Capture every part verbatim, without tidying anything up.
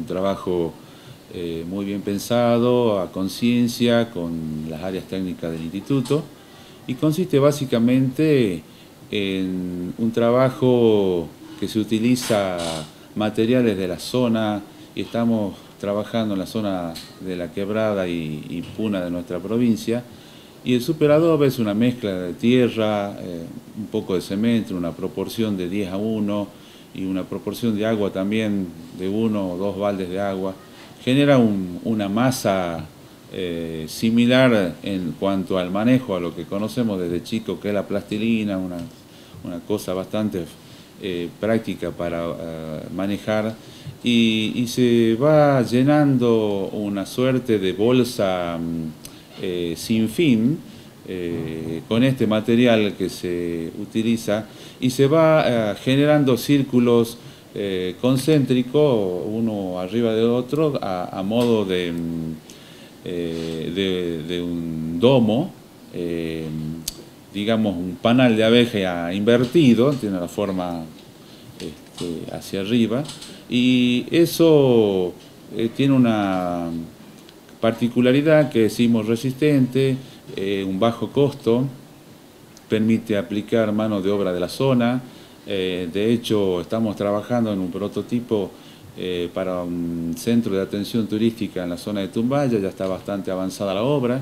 un trabajo eh, muy bien pensado, a conciencia, con las áreas técnicas del instituto, y consiste básicamente en un trabajo que se utiliza materiales de la zona, y estamos trabajando en la zona de la Quebrada y, y Puna de nuestra provincia, y el superadobe es una mezcla de tierra, eh, un poco de cemento, una proporción de diez a uno y una proporción de agua también de uno o dos baldes de agua. Genera un, una masa eh, similar en cuanto al manejo, a lo que conocemos desde chico, que es la plastilina, una, una cosa bastante eh, práctica para uh, manejar, y, y se va llenando una suerte de bolsa Eh, sin fin eh, con este material que se utiliza, y se va eh, generando círculos eh, concéntricos uno arriba del otro a, a modo de, eh, de, de un domo, eh, digamos un panal de abeja invertido, tiene la forma este, hacia arriba, y eso eh, tiene una particularidad que decimos resistente, eh, un bajo costo, permite aplicar mano de obra de la zona. Eh, de hecho, estamos trabajando en un prototipo eh, para un centro de atención turística en la zona de Tumbaya, ya está bastante avanzada la obra.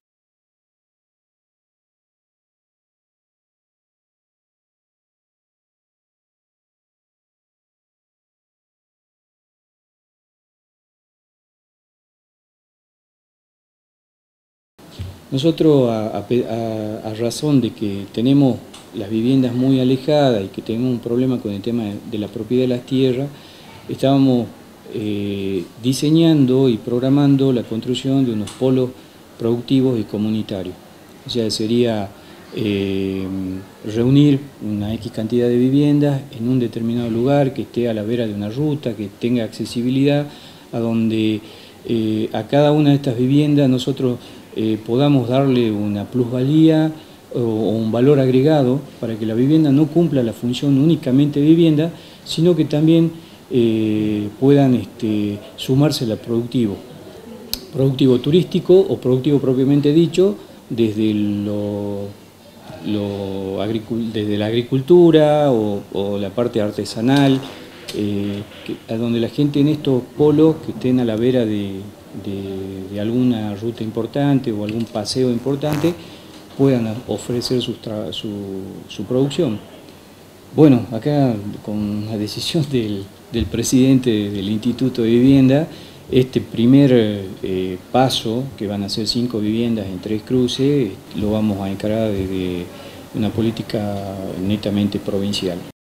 Nosotros, a, a, a razón de que tenemos las viviendas muy alejadas y que tenemos un problema con el tema de, de la propiedad de las tierras, estábamos eh, diseñando y programando la construcción de unos polos productivos y comunitarios. O sea, sería eh, reunir una X cantidad de viviendas en un determinado lugar que esté a la vera de una ruta, que tenga accesibilidad, a donde eh, a cada una de estas viviendas nosotros Eh, podamos darle una plusvalía o, o un valor agregado para que la vivienda no cumpla la función únicamente de vivienda, sino que también eh, puedan este, sumarse al productivo, productivo turístico o productivo propiamente dicho, desde, lo, lo desde la agricultura o, o la parte artesanal, eh, que, a donde la gente en estos polos que estén a la vera de De, de alguna ruta importante o algún paseo importante puedan ofrecer su, su, su producción. Bueno, acá con la decisión del, del presidente del Instituto de Vivienda, este primer eh, paso, que van a ser cinco viviendas en tres cruces, lo vamos a encarar desde una política netamente provincial.